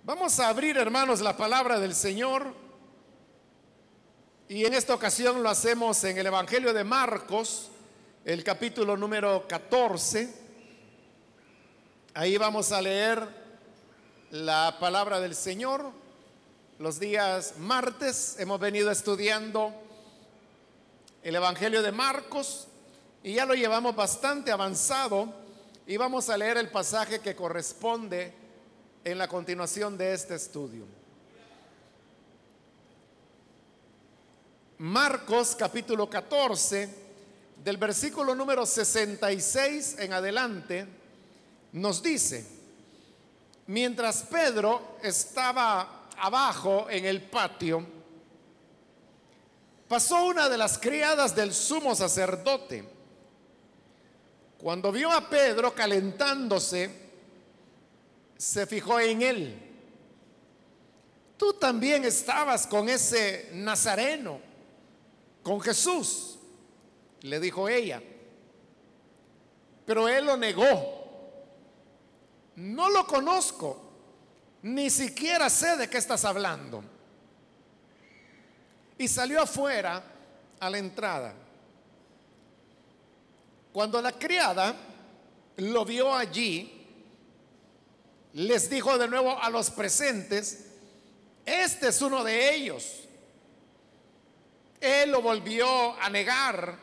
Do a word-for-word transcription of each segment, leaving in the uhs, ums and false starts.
Vamos a abrir, hermanos, la palabra del Señor. Y en esta ocasión lo hacemos en el Evangelio de Marcos, el capítulo número catorce. Ahí vamos a leer la palabra del Señor. Los días martes hemos venido estudiando el Evangelio de Marcos y ya lo llevamos bastante avanzado, y vamos a leer el pasaje que corresponde en la continuación de este estudio. Marcos capítulo catorce, del versículo número sesenta y seis en adelante, nos dice: mientras Pedro estaba abajo en el patio, pasó una de las criadas del sumo sacerdote. Cuando vio a Pedro calentándose, se fijó en él. Tú también estabas con ese nazareno, con Jesús, le dijo ella. Pero él lo negó. No lo conozco, ni siquiera sé de qué estás hablando. Y salió afuera a la entrada. Cuando la criada lo vio allí, les dijo de nuevo a los presentes: este es uno de ellos. Él lo volvió a negar.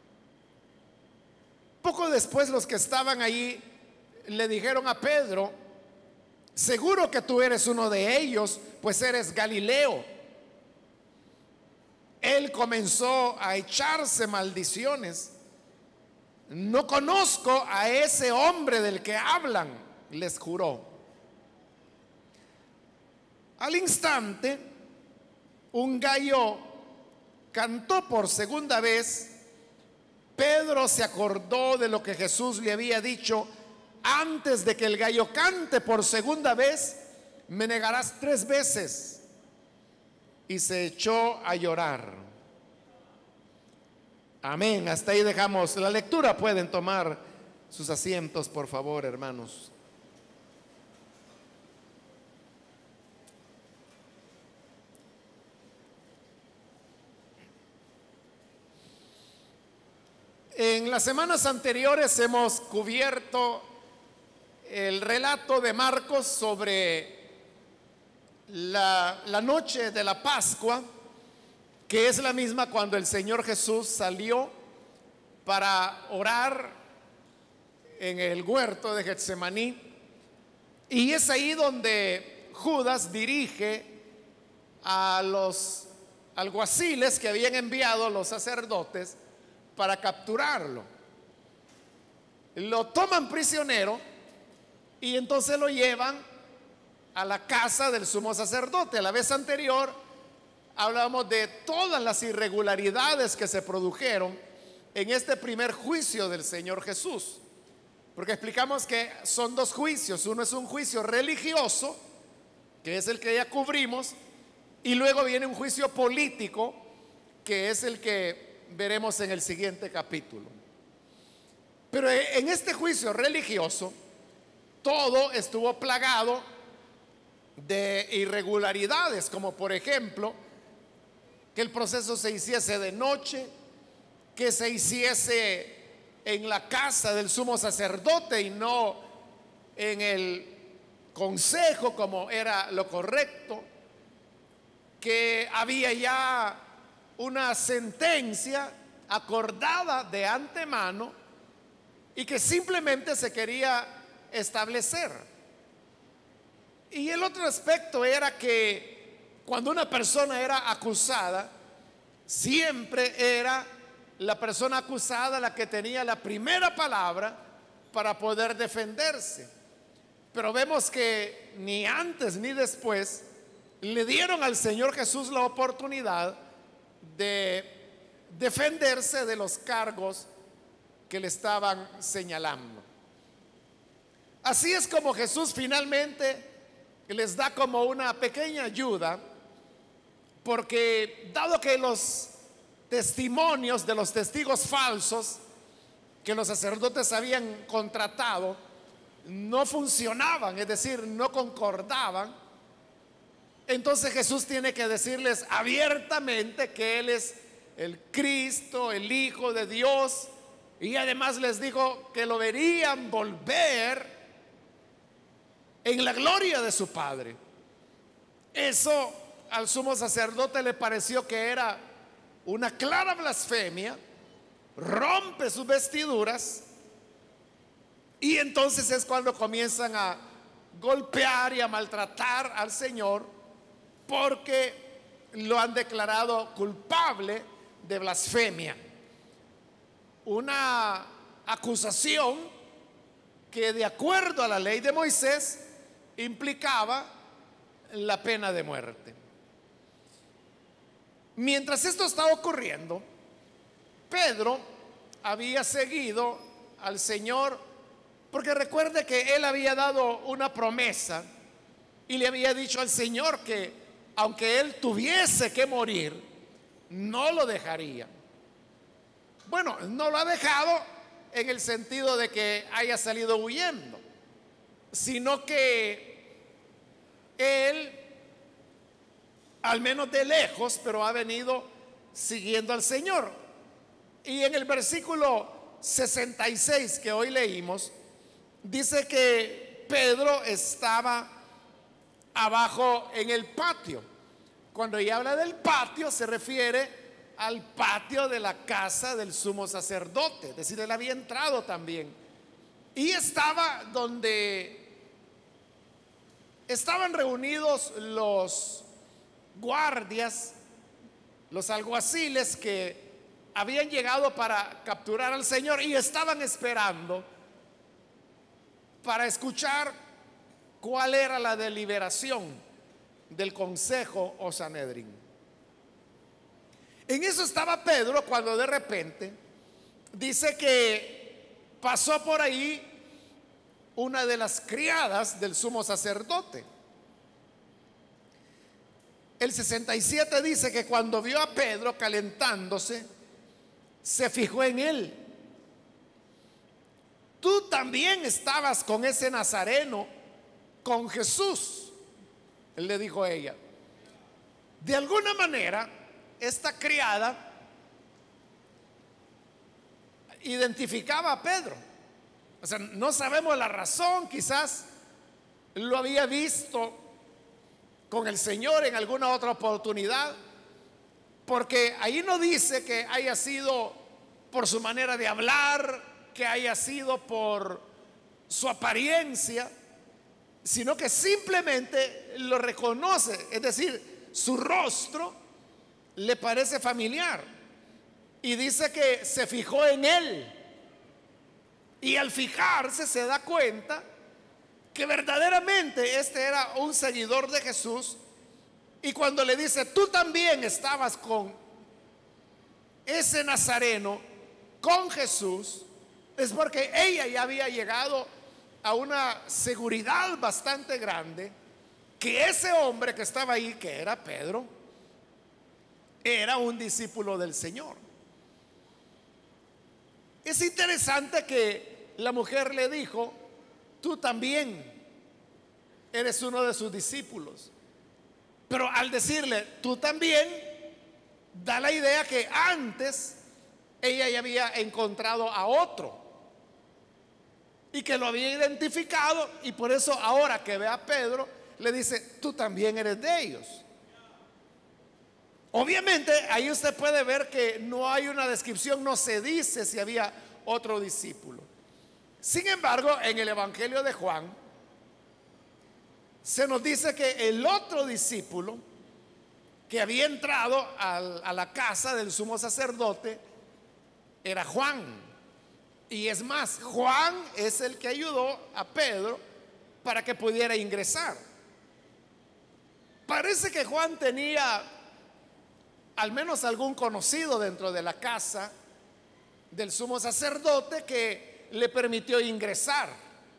Poco después, los que estaban allí le dijeron a Pedro: seguro que tú eres uno de ellos, pues eres Galileo. Él comenzó a echarse maldiciones. No conozco a ese hombre del que hablan, les juró. Al instante, un gallo cantó por segunda vez. Pedro se acordó de lo que Jesús le había dicho: antes de que el gallo cante por segunda vez, me negarás tres veces. Y se echó a llorar. Amén. Hasta ahí dejamos la lectura. Pueden tomar sus asientos, por favor, hermanos. En las semanas anteriores hemos cubierto el relato de Marcos sobre la, la noche de la Pascua, que es la misma cuando el Señor Jesús salió para orar en el huerto de Getsemaní. Y es ahí donde Judas dirige a los alguaciles que habían enviado los sacerdotes para capturarlo. Lo toman prisionero y entonces lo llevan a la casa del sumo sacerdote. La vez anterior hablamos de todas las irregularidades que se produjeron en este primer juicio del Señor Jesús, porque explicamos que son dos juicios. Uno es un juicio religioso, que es el que ya cubrimos, y luego viene un juicio político, que es el que veremos en el siguiente capítulo. Pero en este juicio religioso todo estuvo plagado de irregularidades, como por ejemplo que el proceso se hiciese de noche, que se hiciese en la casa del sumo sacerdote y no en el consejo como era lo correcto, que había ya una sentencia acordada de antemano y que simplemente se quería establecer. Y el otro aspecto era que cuando una persona era acusada, siempre era la persona acusada la que tenía la primera palabra para poder defenderse. Pero vemos que ni antes ni después le dieron al Señor Jesús la oportunidad de defenderse de los cargos que le estaban señalando. Así es como Jesús finalmente les da como una pequeña ayuda, porque dado que los testimonios de los testigos falsos que los sacerdotes habían contratado no funcionaban, es decir, no concordaban, Entonces Jesús tiene que decirles abiertamente que Él es el Cristo, el Hijo de Dios, y además les dijo que lo verían volver en la gloria de su Padre. Eso al sumo sacerdote le pareció que era una clara blasfemia, rompe sus vestiduras, y entonces es cuando comienzan a golpear y a maltratar al Señor, porque lo han declarado culpable de blasfemia. Una acusación que, de acuerdo a la ley de Moisés, implicaba la pena de muerte. Mientras esto estaba ocurriendo, Pedro había seguido al Señor, porque recuerde que él había dado una promesa y le había dicho al Señor que aunque él tuviese que morir, no lo dejaría. Bueno, no lo ha dejado en el sentido de que haya salido huyendo, sino que él, al menos de lejos, pero ha venido siguiendo al Señor. Y en el versículo sesenta y seis que hoy leímos, dice que Pedro estaba abajo en el patio. Cuando ella habla del patio, se refiere al patio de la casa del sumo sacerdote, es decir, él había entrado también y estaba donde estaban reunidos los guardias, los alguaciles que habían llegado para capturar al Señor y estaban esperando para escuchar cuál era la deliberación del consejo o Sanedrín. En eso estaba Pedro cuando de repente dice que pasó por ahí una de las criadas del sumo sacerdote. El sesenta y siete dice que cuando vio a Pedro calentándose, se fijó en él. Tú también estabas con ese nazareno, con Jesús, él le dijo a ella. De alguna manera, esta criada identificaba a Pedro. O sea, no sabemos la razón, quizás lo había visto con el Señor en alguna otra oportunidad, porque ahí no dice que haya sido por su manera de hablar, que haya sido por su apariencia, sino que simplemente lo reconoce, es decir, su rostro le parece familiar, y dice que se fijó en él, y al fijarse se da cuenta que verdaderamente este era un seguidor de Jesús. Y cuando le dice, tú también estabas con ese nazareno, con Jesús, es porque ella ya había llegado a una seguridad bastante grande que ese hombre que estaba ahí, que era Pedro, era un discípulo del Señor. Es interesante que la mujer le dijo, tú también eres uno de sus discípulos. Pero al decirle, tú también, da la idea que antes ella ya había encontrado a otro y que lo había identificado, y por eso ahora que ve a Pedro, le dice, tú también eres de ellos. Obviamente ahí usted puede ver que no hay una descripción, no se dice si había otro discípulo. Sin embargo, en el Evangelio de Juan se nos dice que el otro discípulo que había entrado al, a la casa del sumo sacerdote era Juan. Y es más, Juan es el que ayudó a Pedro para que pudiera ingresar. Parece que Juan tenía al menos algún conocido dentro de la casa del sumo sacerdote que le permitió ingresar.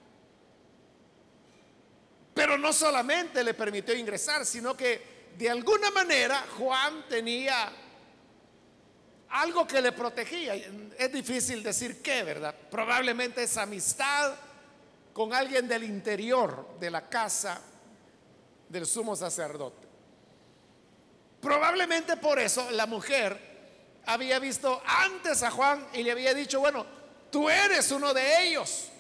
Pero no solamente le permitió ingresar, sino que de alguna manera Juan tenía algo que le protegía. Es difícil decir qué, ¿verdad? Probablemente esa amistad con alguien del interior de la casa del sumo sacerdote. Probablemente por eso la mujer había visto antes a Juan y le había dicho, bueno, tú eres uno de ellos.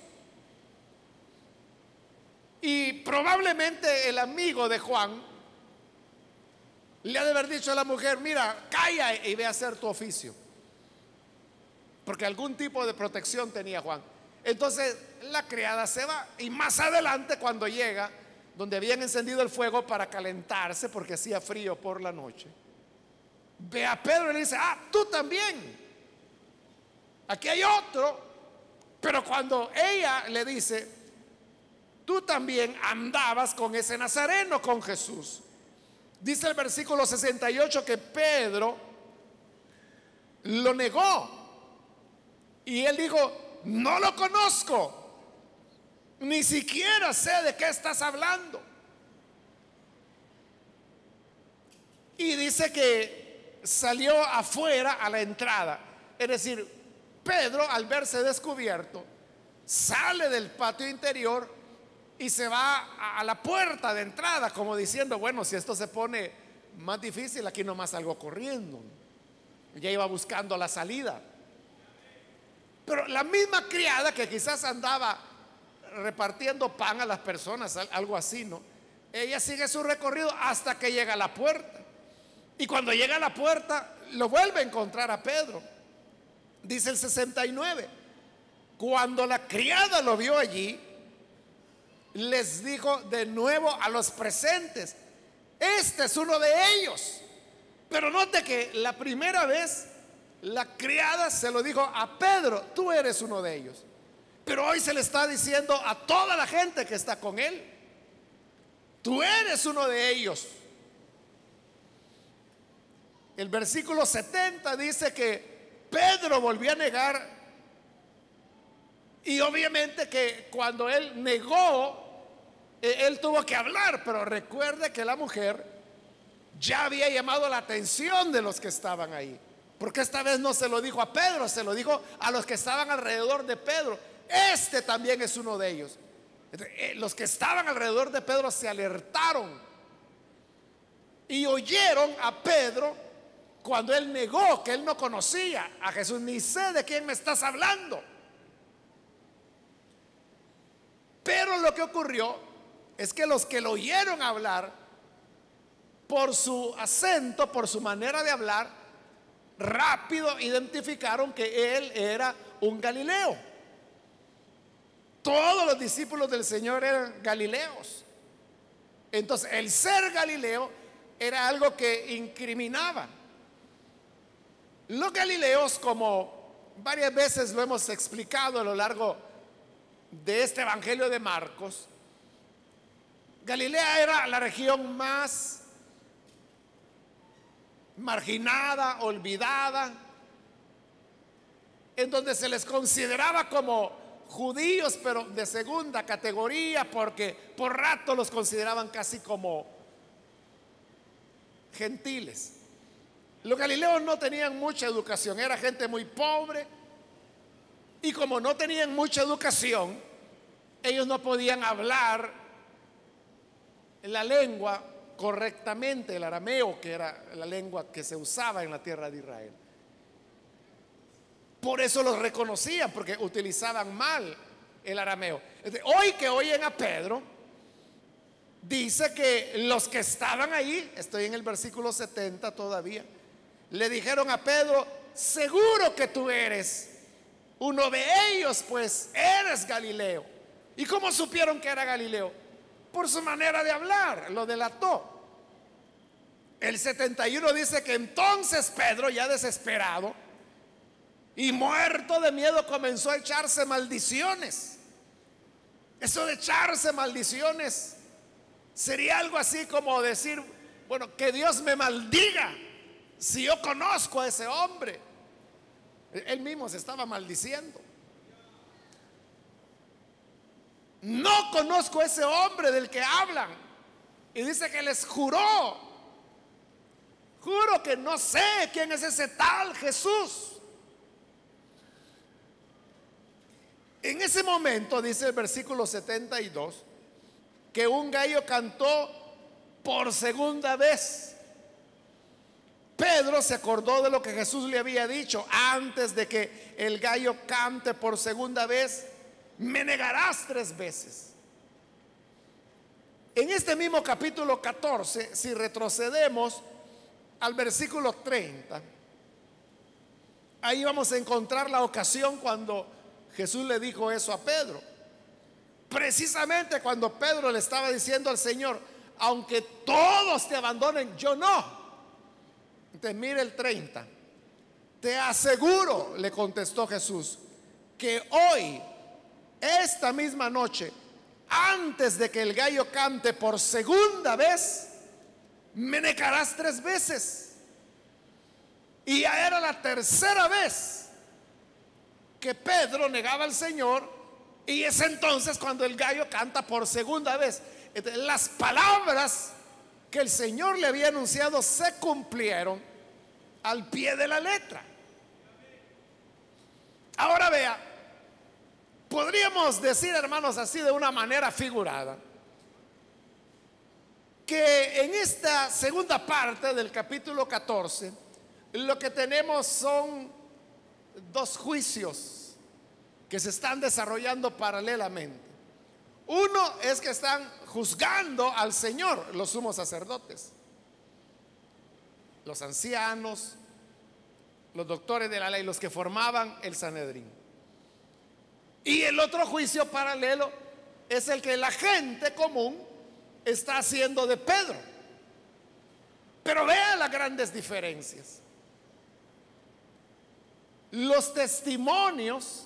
Y probablemente el amigo de Juan le ha de haber dicho a la mujer, mira, calla y ve a hacer tu oficio, porque algún tipo de protección tenía Juan. Entonces la criada se va, y más adelante, cuando llega donde habían encendido el fuego para calentarse porque hacía frío por la noche, ve a Pedro y le dice, ah, tú también, aquí hay otro. Pero cuando ella le dice, tú también andabas con ese nazareno, con Jesús, dice el versículo sesenta y ocho que Pedro lo negó y él dijo, no lo conozco, ni siquiera sé de qué estás hablando. Y dice que salió afuera a la entrada, es decir, Pedro, al verse descubierto, sale del patio interior y se va a la puerta de entrada, como diciendo, bueno, si esto se pone más difícil, aquí nomás salgo corriendo. Ya iba buscando la salida. Pero la misma criada que quizás andaba repartiendo pan a las personas, algo así, ¿no? Ella sigue su recorrido hasta que llega a la puerta. Y cuando llega a la puerta, lo vuelve a encontrar a Pedro. Dice el sesenta y nueve, cuando la criada lo vio allí, les dijo de nuevo a los presentes, este es uno de ellos. Pero note que la primera vez la criada se lo dijo a Pedro, tú eres uno de ellos. Pero hoy se le está diciendo a toda la gente que está con él, tú eres uno de ellos. El versículo setenta dice que Pedro volvió a negar, y obviamente que cuando él negó, él tuvo que hablar. Pero recuerde que la mujer ya había llamado la atención de los que estaban ahí, porque esta vez no se lo dijo a Pedro, se lo dijo a los que estaban alrededor de Pedro. Este también es uno de ellos. Los que estaban alrededor de Pedro se alertaron y oyeron a Pedro cuando él negó que él no conocía a Jesús. Ni sé de quién me estás hablando. Pero lo que ocurrió es que los que lo oyeron hablar, por su acento, por su manera de hablar, rápido identificaron que él era un galileo. Todos los discípulos del Señor eran galileos. Entonces el ser galileo era algo que incriminaba. Los galileos, como varias veces lo hemos explicado a lo largo de este Evangelio de Marcos, Galilea era la región más marginada, olvidada, en donde se les consideraba como judíos, pero de segunda categoría, porque por rato los consideraban casi como gentiles. Los galileos no tenían mucha educación, era gente muy pobre, y como no tenían mucha educación, ellos no podían hablar la lengua correctamente, el arameo, que era la lengua que se usaba en la tierra de Israel. Por eso los reconocían, porque utilizaban mal el arameo. Hoy que oyen a Pedro, dice que los que estaban ahí, estoy en el versículo setenta todavía, le dijeron a Pedro, seguro que tú eres uno de ellos, pues eres Galileo. ¿Y cómo supieron que era Galileo? Por su manera de hablar, lo delató. El setenta y uno dice que entonces Pedro, ya desesperado y muerto de miedo, comenzó a echarse maldiciones. Eso de echarse maldiciones sería algo así como decir, bueno, que Dios me maldiga si yo conozco a ese hombre. Él mismo se estaba maldiciendo. No conozco a ese hombre del que hablan. Y dice que les juró, juro que no sé quién es ese tal Jesús. En ese momento, dice el versículo setenta y dos, que un gallo cantó por segunda vez. Pedro se acordó de lo que Jesús le había dicho: antes de que el gallo cante por segunda vez, me negarás tres veces. En este mismo capítulo catorce, si retrocedemos al versículo treinta, ahí vamos a encontrar la ocasión cuando Jesús le dijo eso a Pedro. Precisamente cuando Pedro le estaba diciendo al Señor: aunque todos te abandonen, yo no. Entonces mire el treinta. Te aseguro, le contestó Jesús, que hoy, esta misma noche, antes de que el gallo cante por segunda vez, me negarás tres veces. Y ya era la tercera vez que Pedro negaba al Señor, y es entonces cuando el gallo canta por segunda vez. Entonces, las palabras que el Señor le había anunciado se cumplieron al pie de la letra. Ahora vea, podríamos decir, hermanos, así de una manera figurada, que en esta segunda parte del capítulo catorce lo que tenemos son dos juicios que se están desarrollando paralelamente. Uno es que están juzgando al Señor los sumos sacerdotes, los ancianos, los doctores de la ley, los que formaban el Sanedrín. Y el otro juicio paralelo es el que la gente común está haciendo de Pedro. Pero vea las grandes diferencias. Los testimonios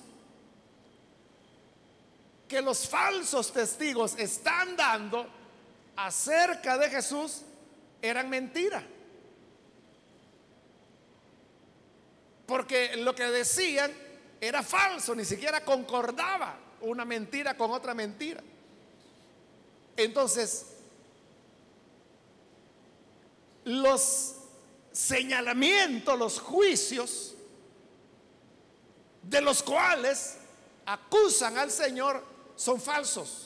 que los falsos testigos están dando acerca de Jesús eran mentira. Porque lo que decían era falso, ni siquiera concordaba una mentira con otra mentira. Entonces, los señalamientos, los juicios de los cuales acusan al Señor son falsos.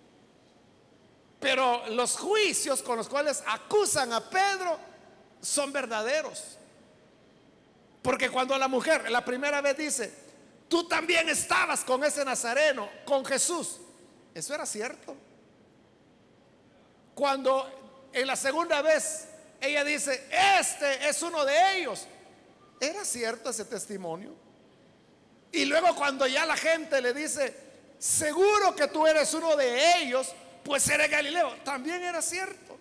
Pero los juicios con los cuales acusan a Pedro son verdaderos. Porque cuando la mujer la primera vez dice: tú también estabas con ese nazareno, con Jesús, eso era cierto. Cuando en la segunda vez ella dice: este es uno de ellos, era cierto ese testimonio. Y luego cuando ya la gente le dice: seguro que tú eres uno de ellos, pues eres Galileo, también era cierto.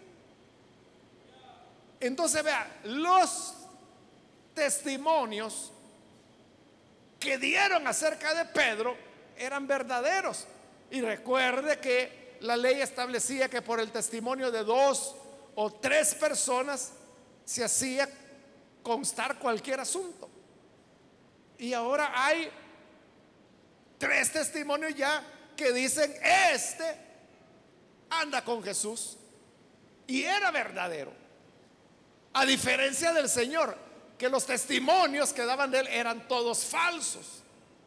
Entonces vea, los testimonios que dieron acerca de Pedro eran verdaderos. Y recuerde que la ley establecía que por el testimonio de dos o tres personas se hacía constar cualquier asunto. Y ahora hay tres testimonios ya que dicen: este anda con Jesús, y era verdadero. A diferencia del Señor, que los testimonios que daban de él eran todos falsos.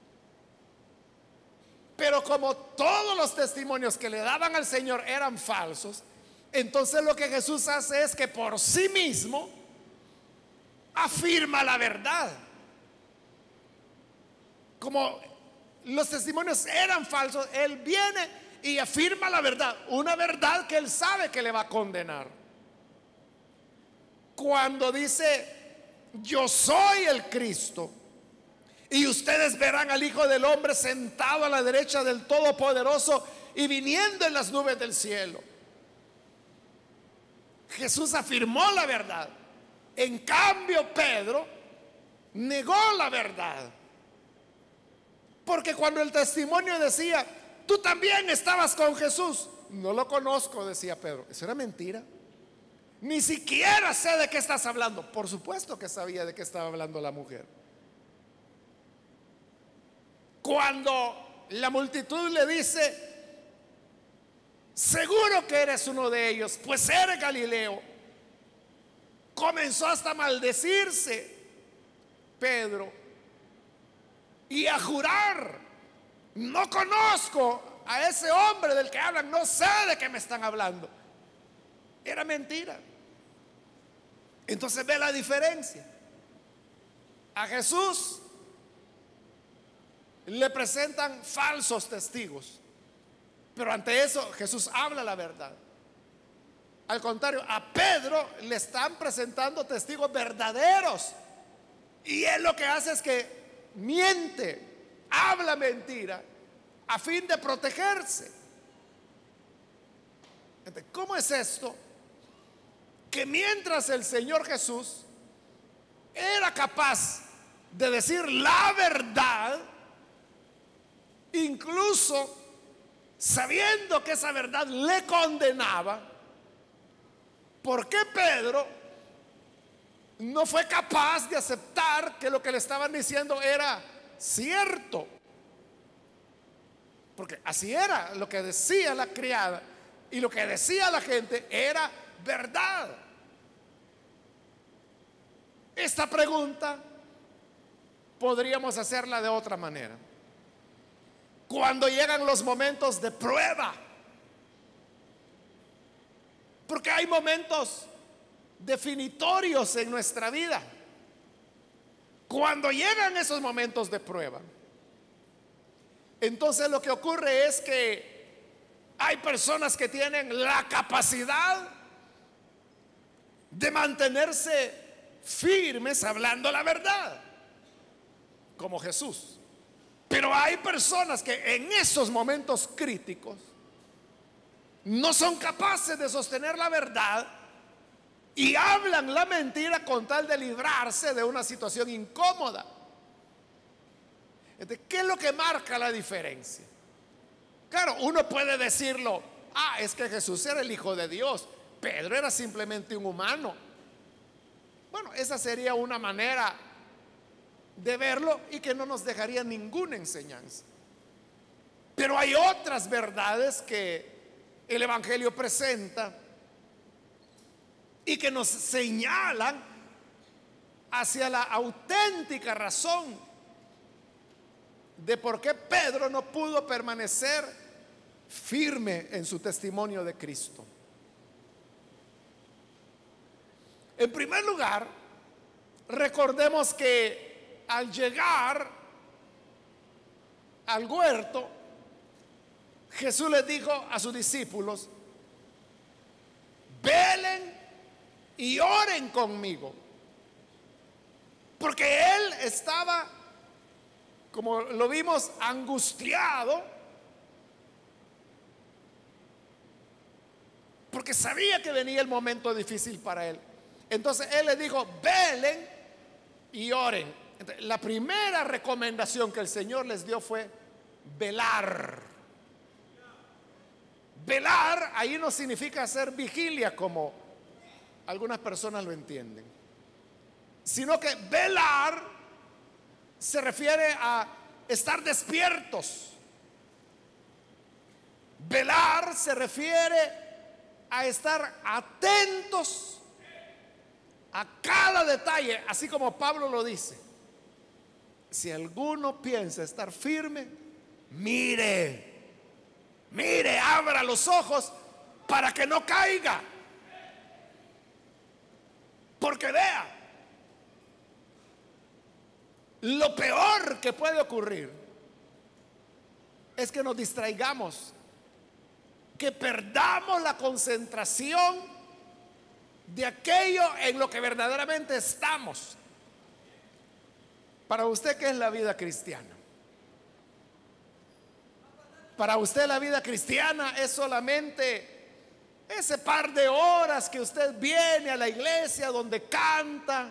Pero como todos los testimonios que le daban al Señor eran falsos, entonces lo que Jesús hace es que por sí mismo afirma la verdad. Como los testimonios eran falsos, él viene y afirma la verdad, una verdad que él sabe que le va a condenar. Cuando dice: yo soy el Cristo, y ustedes verán al Hijo del Hombre sentado a la derecha del Todopoderoso y viniendo en las nubes del cielo. Jesús afirmó la verdad. En cambio, Pedro negó la verdad. Porque cuando el testimonio decía: tú también estabas con Jesús, no lo conozco, decía Pedro. Eso era mentira. Ni siquiera sé de qué estás hablando. Por supuesto que sabía de qué estaba hablando la mujer. Cuando la multitud le dice: seguro que eres uno de ellos, pues eres Galileo, comenzó hasta a maldecirse Pedro y a jurar: no conozco a ese hombre del que hablan, no sé de qué me están hablando. Era mentira. Entonces ve la diferencia. A Jesús le presentan falsos testigos, pero ante eso Jesús habla la verdad. Al contrario, a Pedro le están presentando testigos verdaderos, y él lo que hace es que miente, habla mentira a fin de protegerse. Entonces, ¿cómo es esto? Que mientras el Señor Jesús era capaz de decir la verdad, incluso sabiendo que esa verdad le condenaba, ¿por qué Pedro no fue capaz de aceptar que lo que le estaban diciendo era cierto? Porque así era, lo que decía la criada y lo que decía la gente era verdad. Esta pregunta podríamos hacerla de otra manera. Cuando llegan los momentos de prueba, porque hay momentos definitorios en nuestra vida. Cuando llegan esos momentos de prueba, entonces lo que ocurre es que hay personas que tienen la capacidad de mantenerse firmes hablando la verdad, como Jesús. Pero hay personas que en esos momentos críticos no son capaces de sostener la verdad y hablan la mentira con tal de librarse de una situación incómoda. Entonces, ¿qué es lo que marca la diferencia? Claro, uno puede decirlo: ah, es que Jesús era el Hijo de Dios, Pedro era simplemente un humano. Bueno, esa sería una manera de verlo y que no nos dejaría ninguna enseñanza. Pero hay otras verdades que el Evangelio presenta y que nos señalan hacia la auténtica razón de por qué Pedro no pudo permanecer firme en su testimonio de Cristo. En primer lugar, recordemos que al llegar al huerto, Jesús les dijo a sus discípulos: velen y oren conmigo, porque él estaba, como lo vimos, angustiado, porque sabía que venía el momento difícil para él. Entonces él les dijo: velen y oren. Entonces, la primera recomendación que el Señor les dio fue velar. Velar ahí no significa hacer vigilia como algunas personas lo entienden, sino que velar se refiere a estar despiertos. Velar se refiere a estar atentos a cada detalle, así como Pablo lo dice: si alguno piensa estar firme, mire, mire, abra los ojos para que no caiga. Porque vea, lo peor que puede ocurrir es que nos distraigamos, que perdamos la concentración de aquello en lo que verdaderamente estamos. Para usted, ¿qué es la vida cristiana? Para usted la vida cristiana es solamente ese par de horas que usted viene a la iglesia donde canta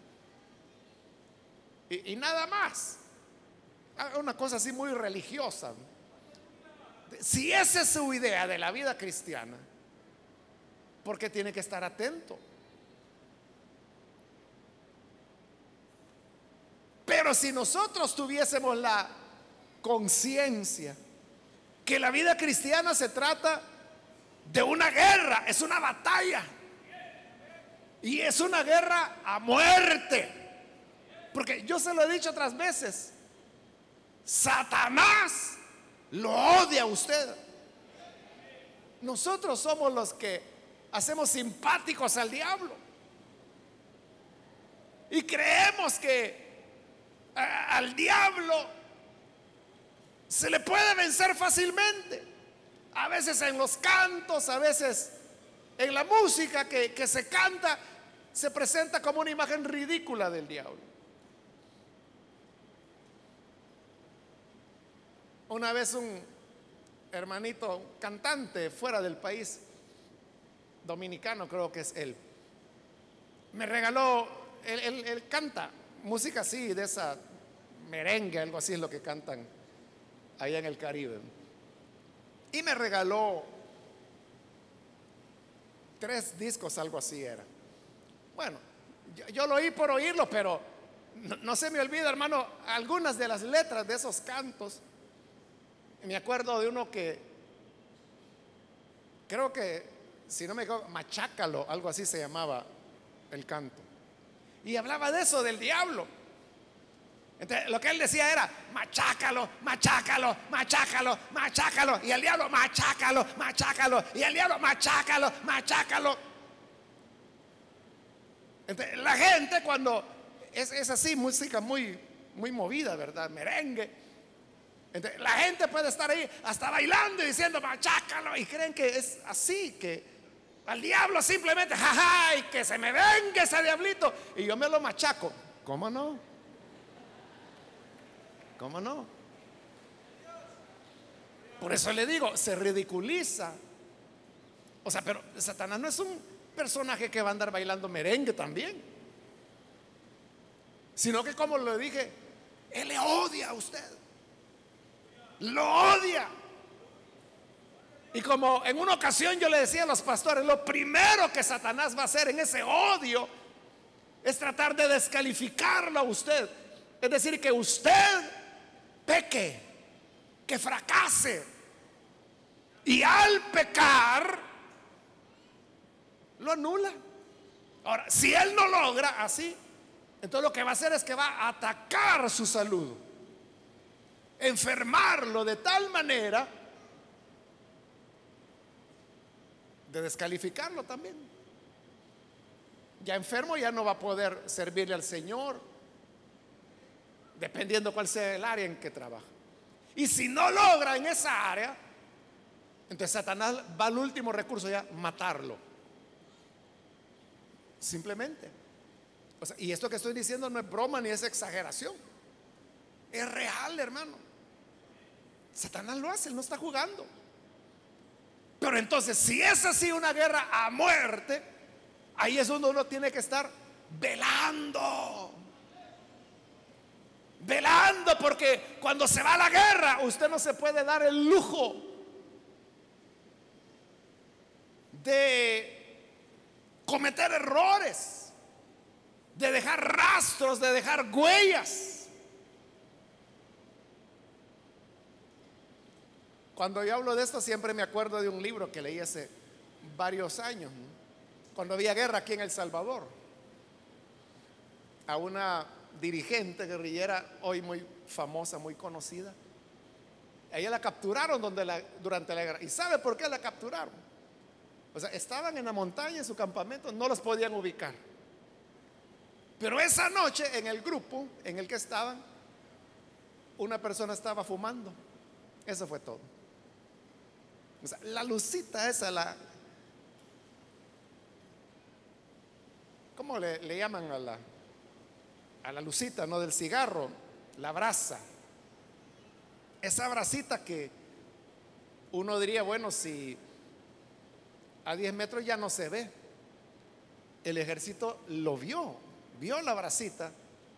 y, y nada más. Una cosa así muy religiosa. Si esa es su idea de la vida cristiana, ¿por qué tiene que estar atento? Pero si nosotros tuviésemos la conciencia que la vida cristiana se trata de una guerra, es una batalla, y es una guerra a muerte, porque yo se lo he dicho otras veces, Satanás lo odia a usted. Nosotros somos los que hacemos simpáticos al diablo. Y creemos que a, al diablo se le puede vencer fácilmente. A veces en los cantos, a veces en la música que, que se canta, se presenta como una imagen ridícula del diablo. Una vez un hermanito, un cantante fuera del país, dominicano creo que es él, me regaló, él, él, él canta música así, de esa merengue, algo así es lo que cantan allá en el Caribe. Y me regaló tres discos, algo así era. Bueno, yo, yo lo oí por oírlo, pero no, no se me olvida, hermano, algunas de las letras de esos cantos. Me acuerdo de uno que creo que, si no me equivoco, Machácalo, algo así se llamaba el canto. Y hablaba de eso, del diablo. Entonces, lo que él decía era: machácalo, machácalo, machácalo, machácalo. Y el diablo: machácalo, machácalo. Y el diablo: machácalo, machácalo. Entonces, la gente cuando es, es así, música muy, muy movida, ¿verdad? Merengue. Entonces, la gente puede estar ahí hasta bailando y diciendo: machácalo. Y creen que es así, que al diablo simplemente, jaja, y que se me venga ese diablito y yo me lo machaco. ¿Cómo no? ¿Cómo no? Por eso le digo, se ridiculiza. O sea, pero Satanás no es un personaje que va a andar bailando merengue también, sino que, como le dije, él le odia a usted. Lo odia. Y como en una ocasión yo le decía a los pastores, lo primero que Satanás va a hacer en ese odio es tratar de descalificarlo a usted. Es decir, que usted peque, que fracase. Y al pecar, lo anula. Ahora, si él no logra así, entonces lo que va a hacer es que va a atacar su salud, enfermarlo de tal manera de descalificarlo también. Ya enfermo, ya no va a poder servirle al Señor, dependiendo cuál sea el área en que trabaja. Y si no logra en esa área, entonces Satanás va al último recurso, ya matarlo. Simplemente. O sea, y esto que estoy diciendo no es broma ni es exageración, es real, hermano. Satanás lo hace, él no está jugando. Pero entonces, si es así una guerra a muerte, ahí es donde uno tiene que estar velando. Velando, porque cuando se va a la guerra, usted no se puede dar el lujo de cometer errores, de dejar rastros, de dejar huellas. Cuando yo hablo de esto, siempre me acuerdo de un libro que leí hace varios años, ¿no? Cuando había guerra aquí en El Salvador, a una dirigente guerrillera hoy muy famosa, muy conocida. A ella la capturaron donde la, durante la guerra. ¿Y sabe por qué la capturaron? O sea, estaban en la montaña, en su campamento, no los podían ubicar. Pero esa noche, en el grupo en el que estaban, una persona estaba fumando. Eso fue todo. O sea, la lucita esa, la, ¿cómo le, le llaman a la, a la lucita, no, del cigarro? La brasa. Esa brasita que uno diría, bueno, si a diez metros ya no se ve. El ejército lo vio, vio la brasita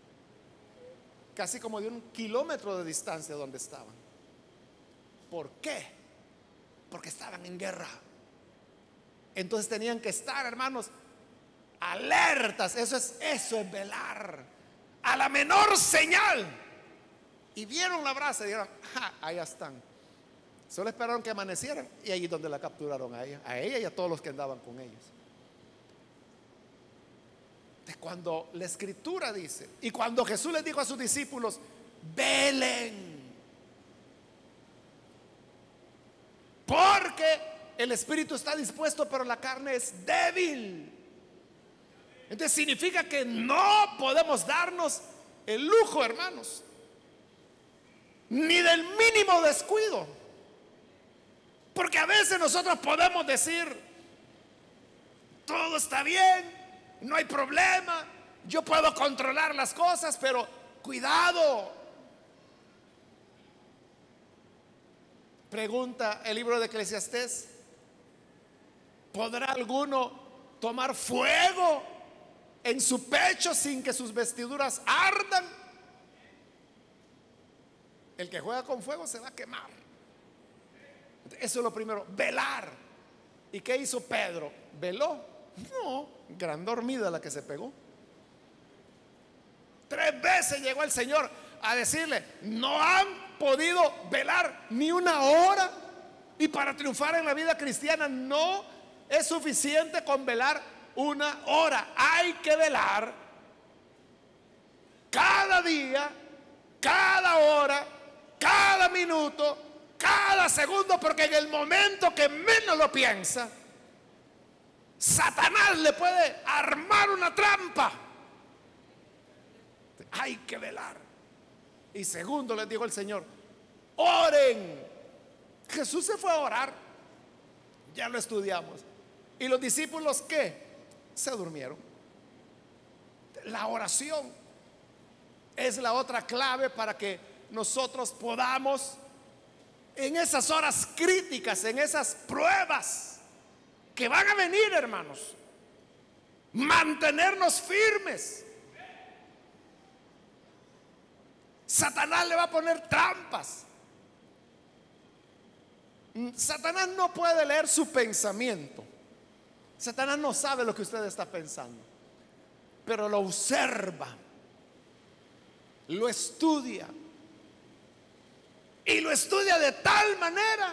casi como de un kilómetro de distancia donde estaban. ¿Por qué? Porque estaban en guerra. Entonces tenían que estar, hermanos, alertas. Eso es, eso es velar. A la menor señal. Y vieron la brasa y dijeron: ja, allá están. Solo esperaron que amanecieran y ahí es donde la capturaron a ella, a ella y a todos los que andaban con ellos. Entonces, cuando la escritura dice, y cuando Jesús les dijo a sus discípulos: velen, porque el espíritu está dispuesto pero la carne es débil. Entonces significa que no podemos darnos el lujo, hermanos, ni del mínimo descuido. Porque a veces nosotros podemos decir, todo está bien, no hay problema, yo puedo controlar las cosas, pero cuidado. Pregunta el libro de Eclesiastés: ¿podrá alguno tomar fuego en su pecho sin que sus vestiduras ardan? El que juega con fuego se va a quemar. Eso es lo primero, velar. ¿Y qué hizo Pedro? ¿Veló? No, gran dormida la que se pegó. Tres veces llegó el Señor a decirle: no han podido velar ni una hora. Y para triunfar en la vida cristiana no es suficiente con velar una hora. Hay que velar cada día, cada hora, cada minuto, cada segundo, porque en el momento que menos lo piensa, Satanás le puede armar una trampa. Hay que velar. Y segundo, les dijo el Señor: oren. Jesús se fue a orar, ya lo estudiamos. Y los discípulos, ¿qué? Se durmieron. La oración es la otra clave para que nosotros podamos, en esas horas críticas, en esas pruebas que van a venir, hermanos, mantenernos firmes. Satanás le va a poner trampas. Satanás no puede leer su pensamiento. Satanás no sabe lo que usted está pensando, pero lo observa, lo estudia, y lo estudia de tal manera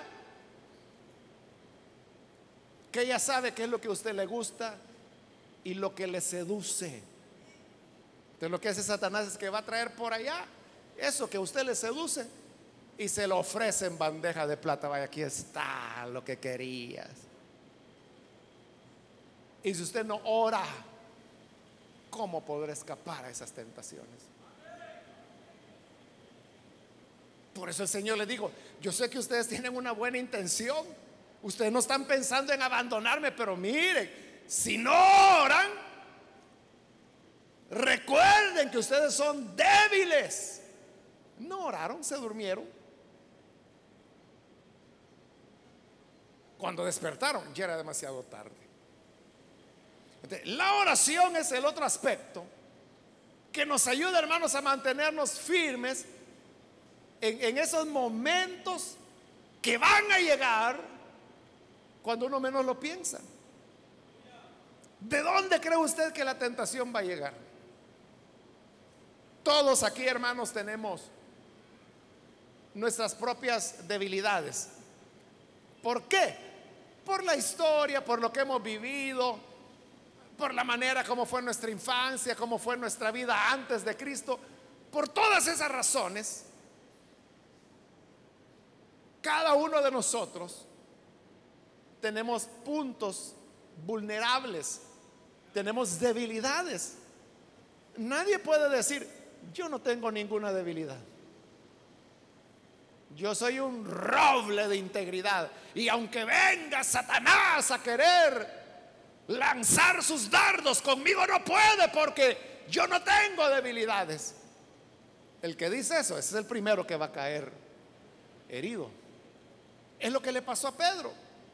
que ella sabe qué es lo que a usted le gusta y lo que le seduce. Entonces lo que hace Satanás es que va a traer por allá eso que a usted le seduce y se lo ofrece en bandeja de plata. Vaya, aquí está lo que querías. Y si usted no ora, ¿cómo podrá escapar a esas tentaciones? Por eso el Señor le dijo: yo sé que ustedes tienen una buena intención, ustedes no están pensando en abandonarme, pero miren, si no oran, recuerden que ustedes son débiles. No oraron, se durmieron. Cuando despertaron ya era demasiado tarde. Entonces, la oración es el otro aspecto que nos ayuda, hermanos, a mantenernos firmes en, en esos momentos que van a llegar cuando uno menos lo piensa. ¿De dónde cree usted que la tentación va a llegar? Todos aquí, hermanos, tenemos nuestras propias debilidades. ¿Por qué? Por la historia, por lo que hemos vivido, por la manera como fue nuestra infancia, como fue nuestra vida antes de Cristo. Por todas esas razones, cada uno de nosotros tenemos puntos vulnerables, tenemos debilidades. Nadie puede decir: yo no tengo ninguna debilidad, yo soy un roble de integridad, y aunque venga Satanás a querer lanzar sus dardos conmigo, no puede, porque yo no tengo debilidades. El que dice eso, ese es el primero que va a caer herido. Es lo que le pasó a Pedro.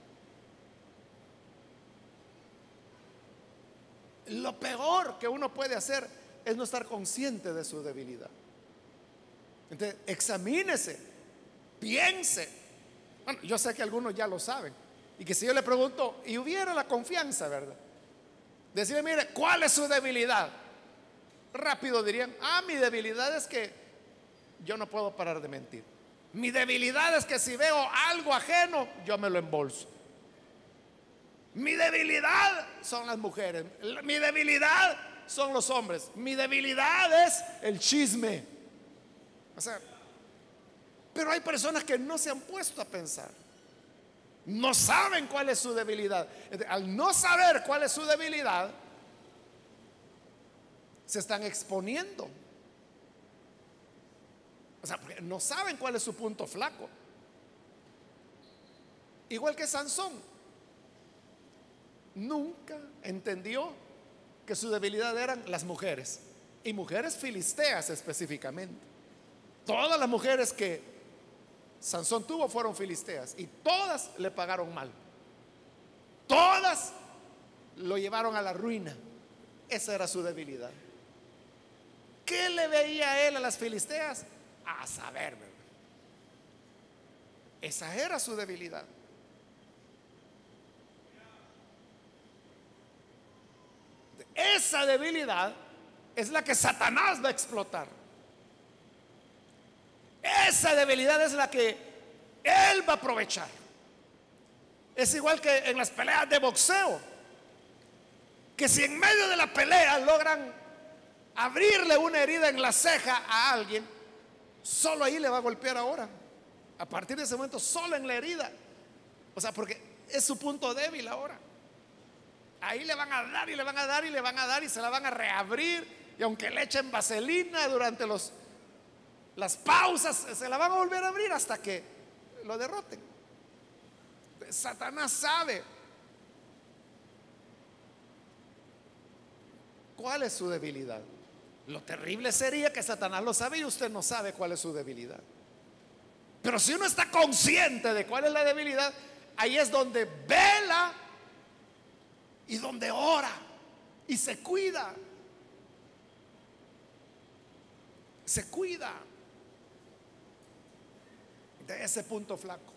Lo peor que uno puede hacer es no estar consciente de su debilidad. Entonces, examínese, piense. Bueno, yo sé que algunos ya lo saben, y que si yo le pregunto y hubiera la confianza, ¿verdad?, decirle: mire, ¿cuál es su debilidad? Rápido dirían: ah, mi debilidad es que yo no puedo parar de mentir. Mi debilidad es que si veo algo ajeno, yo me lo embolso. Mi debilidad son las mujeres. Mi debilidad son los hombres. Mi debilidad es el chisme. O sea, pero hay personas que no se han puesto a pensar. No saben cuál es su debilidad. Al no saber cuál es su debilidad, se están exponiendo. O sea, porque no saben cuál es su punto flaco. Igual que Sansón, nunca entendió que su debilidad eran las mujeres, y mujeres filisteas específicamente. Todas las mujeres que Sansón tuvo fueron filisteas y todas le pagaron mal. Todas lo llevaron a la ruina. Esa era su debilidad. ¿Qué le veía él a las filisteas? A saber, ¿verdad? Esa era su debilidad. Esa debilidad es la que Satanás va a explotar. Esa debilidad es la que él va a aprovechar. Es igual que en las peleas de boxeo, que si en medio de la pelea logran abrirle una herida en la ceja a alguien, solo ahí le va a golpear ahora. A partir de ese momento, solo en la herida. O sea, porque es su punto débil ahora. Ahí le van a dar y le van a dar y le van a dar y se la van a reabrir. Y aunque le echen vaselina durante los, las pausas, se la van a volver a abrir hasta que lo derroten. Satanás sabe cuál es su debilidad. Lo terrible sería que Satanás lo sabe y usted no sabe cuál es su debilidad. Pero si uno está consciente de cuál es la debilidad, ahí es donde vela y donde ora y se cuida. Se cuida de ese punto flaco.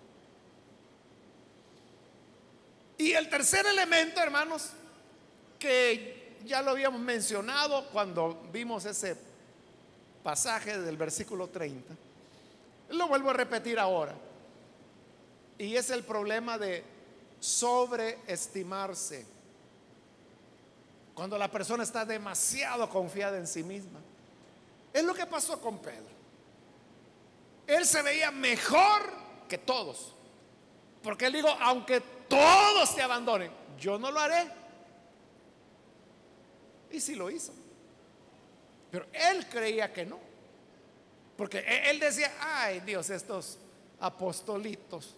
Y el tercer elemento, hermanos, que ya lo habíamos mencionado cuando vimos ese pasaje del versículo treinta, lo vuelvo a repetir ahora, y es el problema de sobreestimarse. Cuando la persona está demasiado confiada en sí misma. Es lo que pasó con Pedro. Él se veía mejor que todos, porque él dijo: aunque todos te abandonen, yo no lo haré. Y sí lo hizo. Pero él creía que no, porque él decía: ay Dios, estos apostolitos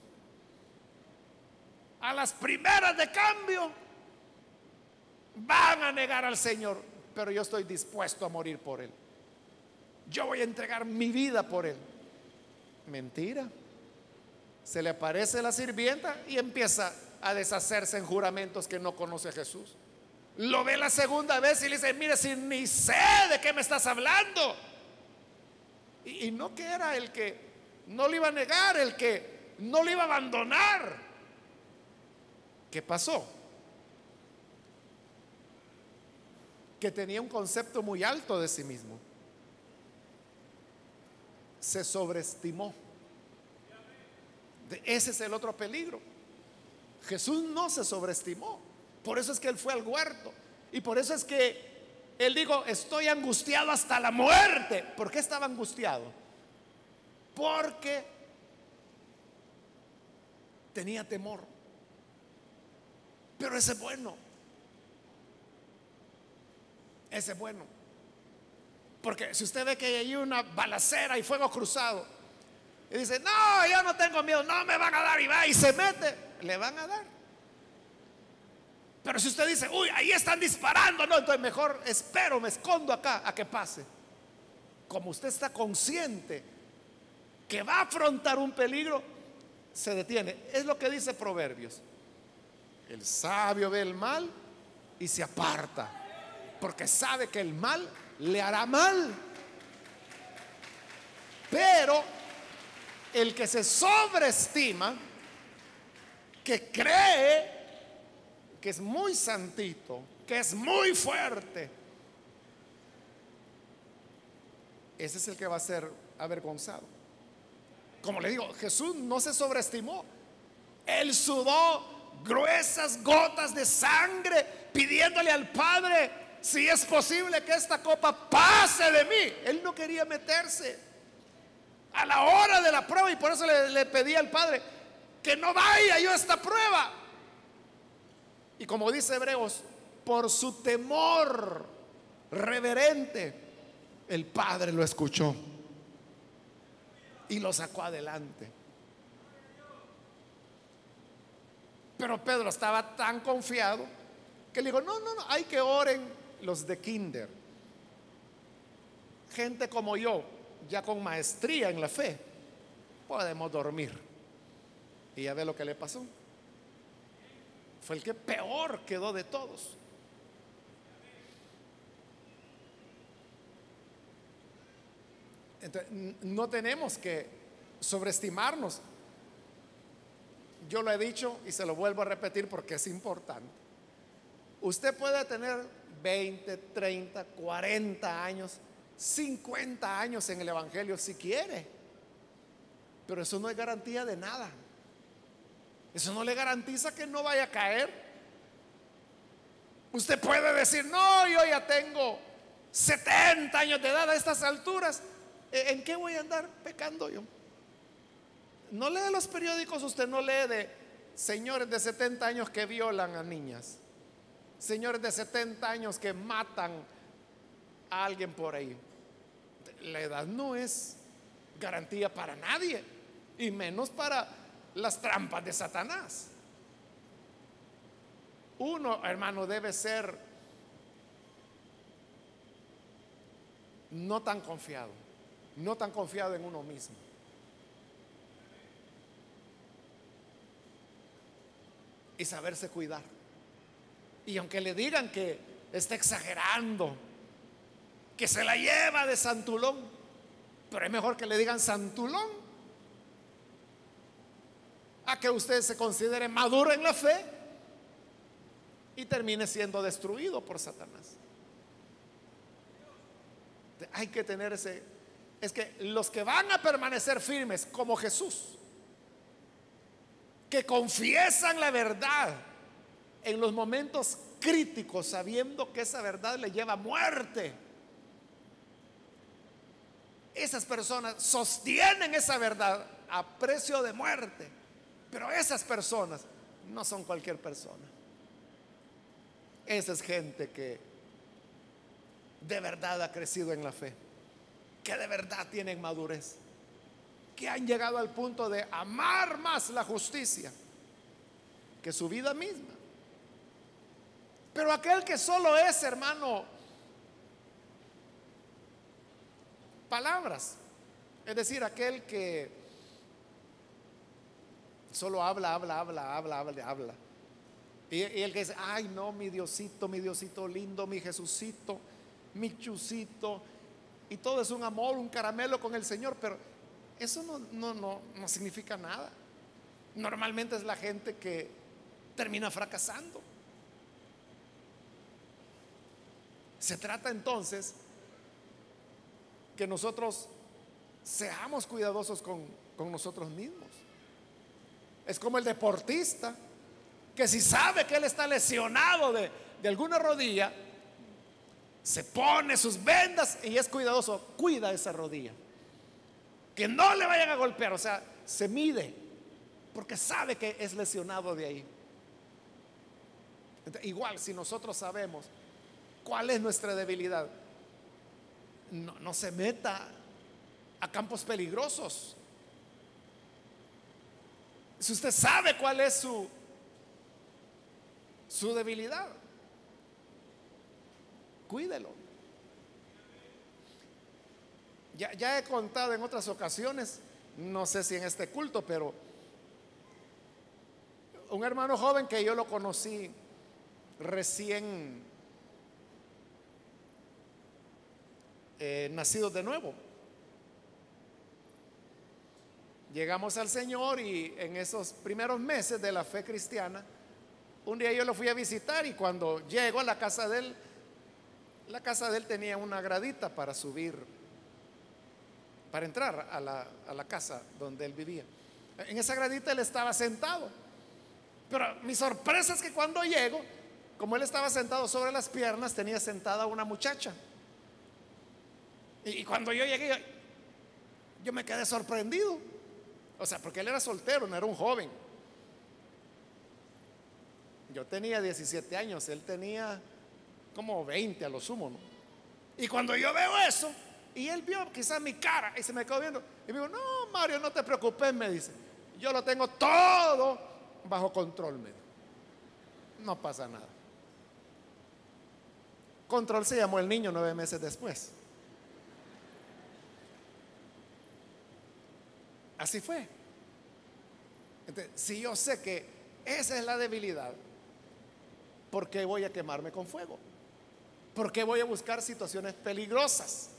a las primeras de cambio van a negar al Señor, pero yo estoy dispuesto a morir por él. Yo voy a entregar mi vida por él. Mentira. Se le aparece la sirvienta y empieza a deshacerse en juramentos que no conoce a Jesús. Lo ve la segunda vez y le dice: mire, si ni sé de qué me estás hablando. Y, y no que era el que no le iba a negar, el que no le iba a abandonar. ¿Qué pasó? Que tenía un concepto muy alto de sí mismo. Se sobreestimó. Ese es el otro peligro. Jesús no se sobreestimó. Por eso es que él fue al huerto. Y por eso es que él dijo: estoy angustiado hasta la muerte. ¿Por qué estaba angustiado? Porque tenía temor. Pero ese es bueno. Ese es bueno. Porque si usted ve que hay una balacera y fuego cruzado y dice: no, yo no tengo miedo, no me van a dar, y va y se mete, le van a dar. Pero si usted dice: uy, ahí están disparando, no, entonces mejor espero, me escondo acá a que pase. Como usted está consciente que va a afrontar un peligro, se detiene. Es lo que dice Proverbios: el sabio ve el mal y se aparta, porque sabe que el mal le hará mal. Pero el que se sobreestima, que cree que es muy santito, que es muy fuerte, ese es el que va a ser avergonzado. Como le digo, Jesús no se sobreestimó. Él sudó gruesas gotas de sangre pidiéndole al Padre: si es posible que esta copa pase de mí. Él no quería meterse a la hora de la prueba, y por eso le, le pedía al Padre que no vaya yo a esta prueba. Y como dice Hebreos, por su temor reverente, el Padre lo escuchó y lo sacó adelante. Pero Pedro estaba tan confiado que le dijo, no, no, no, hay que oren los de kinder. Gente como yo, ya con maestría en la fe, podemos dormir. Y ya ve lo que le pasó. Fue el que peor quedó de todos. Entonces, no tenemos que sobreestimarnos. Yo lo he dicho y se lo vuelvo a repetir porque es importante. Usted puede tener veinte, treinta, cuarenta años, cincuenta años en el Evangelio si quiere, pero eso no es garantía de nada. Eso no le garantiza que no vaya a caer. Usted puede decir, no, yo ya tengo setenta años de edad a estas alturas, ¿en qué voy a andar pecando yo? No lee los periódicos, usted no lee de señores de setenta años que violan a niñas, señores de setenta años que matan a alguien por ahí. La edad no es garantía para nadie, y menos para las trampas de Satanás. Uno, hermano, debe ser no tan confiado, no tan confiado en uno mismo. Y saberse cuidar. Y aunque le digan que está exagerando, que se la lleva de santulón, pero es mejor que le digan santulón a que usted se considere maduro en la fe y termine siendo destruido por Satanás. Hay que tener ese. Es que los que van a permanecer firmes como Jesús, que confiesan la verdad en los momentos críticos, sabiendo que esa verdad le lleva a muerte, esas personas sostienen esa verdad a precio de muerte. Pero esas personas no son cualquier persona. Esa es gente que de verdad ha crecido en la fe, que de verdad tienen madurez, que han llegado al punto de amar más la justicia que su vida misma. Pero aquel que solo es, hermano, palabras, es decir, aquel que solo habla, habla, habla, habla, habla, habla. Y, y el que dice, ay no, mi Diosito, mi Diosito lindo, mi Jesucito, mi Chusito, y todo es un amor, un caramelo con el Señor, pero eso no, no, no, no significa nada. Normalmente es la gente que termina fracasando. Se trata entonces que nosotros seamos cuidadosos con, con nosotros mismos. Es como el deportista que si sabe que él está lesionado de, de alguna rodilla, se pone sus vendas y es cuidadoso, cuida esa rodilla, que no le vayan a golpear, o sea, se mide porque sabe que es lesionado de ahí. Entonces, igual si nosotros sabemos cuál es nuestra debilidad, no, no se meta a campos peligrosos. Si usted sabe cuál es su su debilidad, cuídelo. Ya, ya he contado en otras ocasiones, no sé si en este culto, pero un hermano joven que yo lo conocí recién eh, nacido de nuevo. Llegamos al Señor y en esos primeros meses de la fe cristiana, un día yo lo fui a visitar y cuando llego a la casa de él, la casa de él tenía una gradita para subir, para entrar a la, a la casa donde él vivía. En esa gradita él estaba sentado. Pero mi sorpresa es que cuando llego, como él estaba sentado sobre las piernas, tenía sentada una muchacha. Y, y cuando yo llegué, yo, yo me quedé sorprendido. O sea, porque él era soltero, no era un joven. Yo tenía diecisiete años, él tenía como veinte a lo sumo, ¿no? Y cuando yo veo eso, y él vio quizás mi cara y se me quedó viendo, y me dijo, no, Mario, no te preocupes, me dice, yo lo tengo todo bajo control, me dijo. No pasa nada. Control se llamó el niño nueve meses después. Así fue. Entonces, si yo sé que esa es la debilidad, ¿por qué voy a quemarme con fuego? ¿Por qué voy a buscar situaciones peligrosas?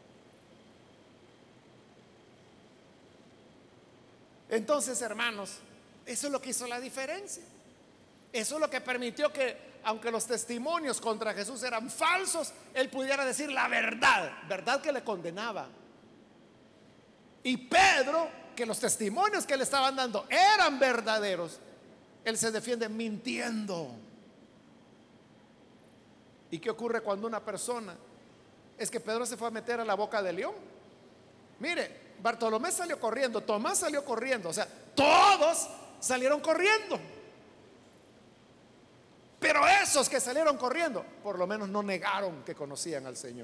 Entonces, hermanos, eso es lo que hizo la diferencia. Eso es lo que permitió que, aunque los testimonios contra Jesús eran falsos, él pudiera decir la verdad, verdad que le condenaba. Y Pedro, que los testimonios que le estaban dando eran verdaderos, él se defiende mintiendo. ¿Y qué ocurre cuando una persona? Es que Pedro se fue a meter a la boca del león. Mire, Bartolomé salió corriendo, Tomás salió corriendo, o sea, todos salieron corriendo. Pero esos que salieron corriendo, por lo menos no negaron que conocían al Señor.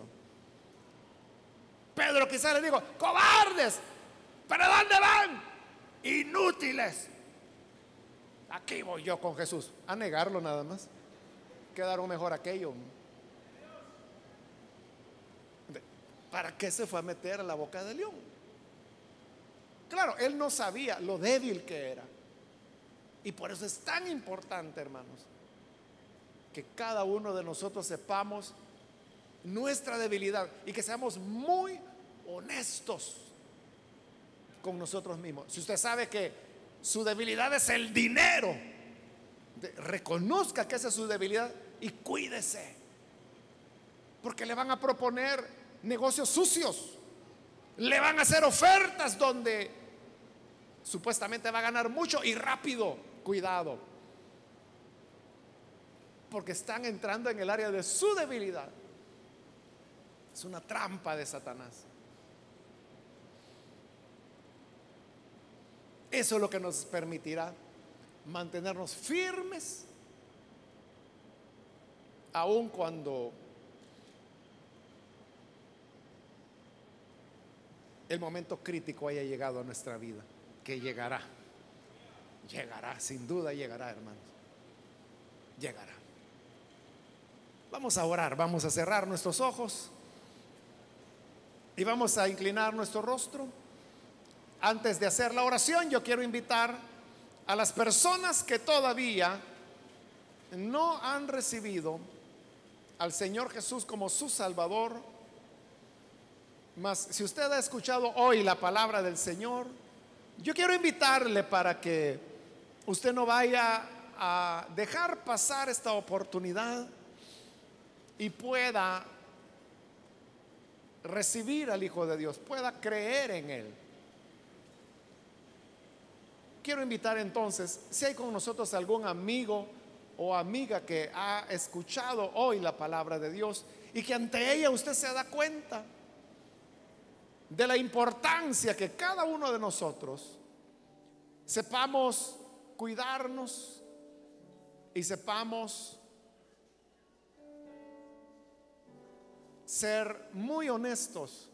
Pedro quizás le dijo, cobardes, ¿para dónde van? Inútiles. Aquí voy yo con Jesús. A negarlo nada más. Quedaron mejor aquello. ¿Para qué se fue a meter a la boca del león? Claro, él no sabía lo débil que era. Y por eso es tan importante, hermanos, que cada uno de nosotros sepamos nuestra debilidad y que seamos muy honestos con nosotros mismos. Si usted sabe que su debilidad es el dinero, reconozca que esa es su debilidad y cuídese, porque le van a proponer negocios sucios, le van a hacer ofertas donde supuestamente va a ganar mucho y rápido. Cuidado, porque están entrando en el área de su debilidad. Es una trampa de Satanás. Eso es lo que nos permitirá mantenernos firmes aun cuando el momento crítico haya llegado a nuestra vida, que llegará. Llegará, sin duda llegará, hermanos. Llegará. Vamos a orar, vamos a cerrar nuestros ojos y vamos a inclinar nuestro rostro. Antes de hacer la oración, yo quiero invitar a las personas que todavía no han recibido al Señor Jesús como su Salvador. Mas si usted ha escuchado hoy la palabra del Señor, yo quiero invitarle para que usted no vaya a dejar pasar esta oportunidad y pueda recibir al Hijo de Dios, pueda creer en Él. Quiero invitar entonces, si hay con nosotros algún amigo o amiga que ha escuchado hoy la palabra de Dios y que ante ella usted se da cuenta de la importancia que cada uno de nosotros sepamos cuidarnos y sepamos ser muy honestos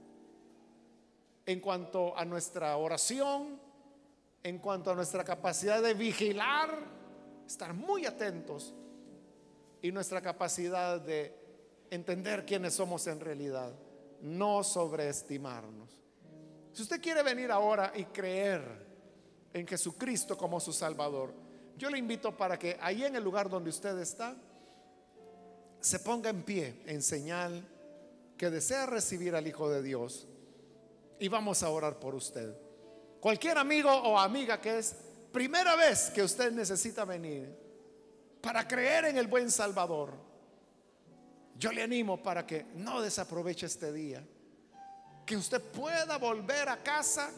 en cuanto a nuestra oración, en cuanto a nuestra capacidad de vigilar, estar muy atentos, y nuestra capacidad de entender quiénes somos en realidad, no sobreestimarnos. Si usted quiere venir ahora y creer en Jesucristo como su Salvador, yo le invito para que ahí en el lugar donde usted está se ponga en pie en señal que desea recibir al Hijo de Dios, y vamos a orar por usted. Cualquier amigo o amiga que es primera vez que usted necesita venir para creer en el buen Salvador, yo le animo para que no desaproveche este día, que usted pueda volver a casa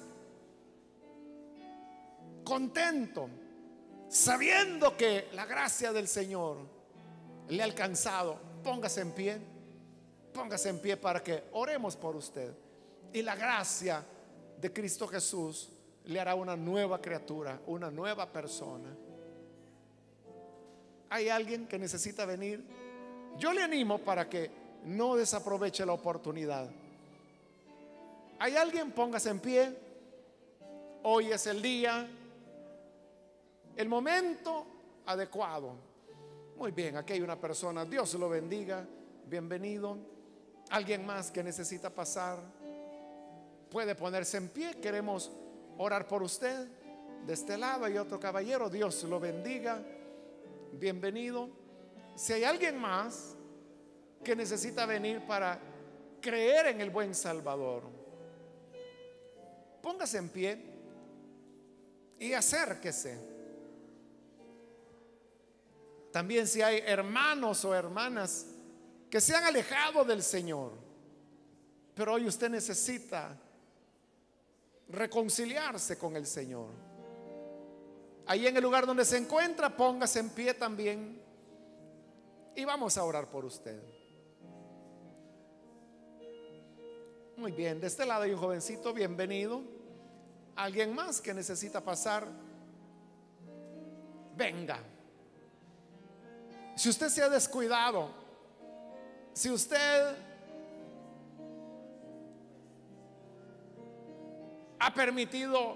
contento, sabiendo que la gracia del Señor le ha alcanzado. Póngase en pie, póngase en pie para que oremos por usted, y la gracia de Cristo Jesús le hará una nueva criatura, una nueva persona. ¿Hay alguien que necesita venir? Yo le animo para que No desaproveche la oportunidad. ¿Hay alguien? Póngase en pie. Hoy es el día, el momento adecuado. Muy bien, aquí hay una persona. Dios lo bendiga. Bienvenido. ¿Alguien más que necesita pasar? Puede ponerse en pie. Queremos orar por usted. De este lado hay otro caballero. Dios lo bendiga. Bienvenido. Si hay alguien más que necesita venir para creer en el buen Salvador, póngase en pie y acérquese. También si hay hermanos o hermanas que se han alejado del Señor, pero hoy usted necesita reconciliarse con el Señor, ahí en el lugar donde se encuentra, póngase en pie también y vamos a orar por usted. Muy bien, de este lado hay un jovencito. Bienvenido. ¿Alguien más que necesita pasar? Venga. Si usted se ha descuidado, si usted ha permitido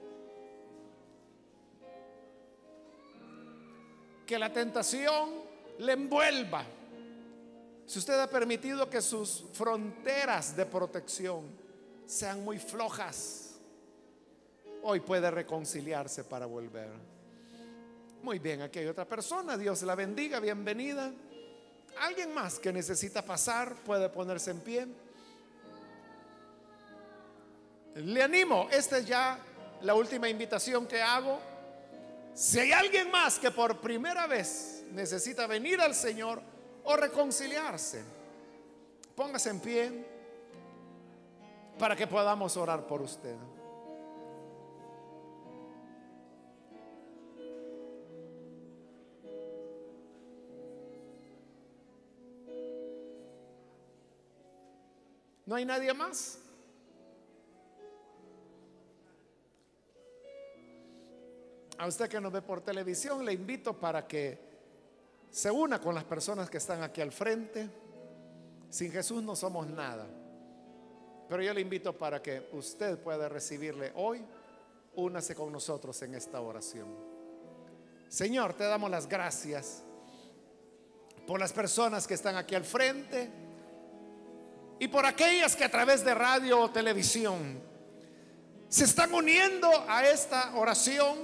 que la tentación le envuelva, si usted ha permitido que sus fronteras de protección sean muy flojas, hoy puede reconciliarse para volver. Muy bien, aquí hay otra persona. Dios la bendiga, bienvenida. ¿Alguien más que necesita pasar? Puede ponerse en pie. Le animo, esta es ya la última invitación que hago. Si hay alguien más que por primera vez necesita venir al Señor o reconciliarse, póngase en pie para que podamos orar por usted. ¿No hay nadie más? A usted que nos ve por televisión, le invito para que se una con las personas que están aquí al frente. Sin Jesús no somos nada, pero yo le invito para que usted pueda recibirle hoy. Únase con nosotros en esta oración. Señor, te damos las gracias por las personas que están aquí al frente y por aquellas que a través de radio o televisión se están uniendo a esta oración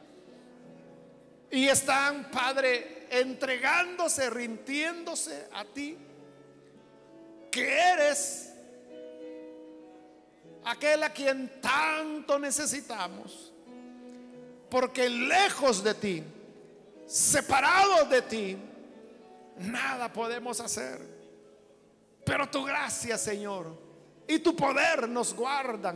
y están, Padre, entregándose, rindiéndose a ti, que eres aquel a quien tanto necesitamos, porque lejos de ti, separados de ti, nada podemos hacer. Pero tu gracia, Señor, y tu poder nos guardan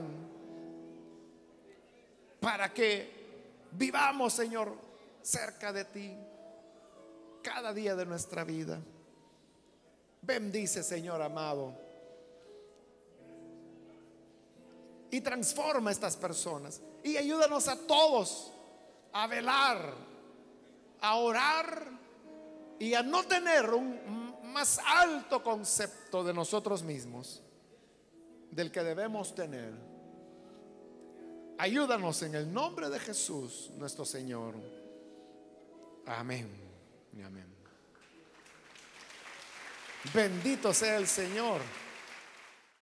para que vivamos, Señor, cerca de ti cada día de nuestra vida. Bendice, Señor amado, y transforma a estas personas y ayúdanos a todos a velar, a orar y a no tener un más alto concepto de nosotros mismos del que debemos tener. Ayúdanos en el nombre de Jesús nuestro Señor. Amén y amén. Bendito sea el Señor.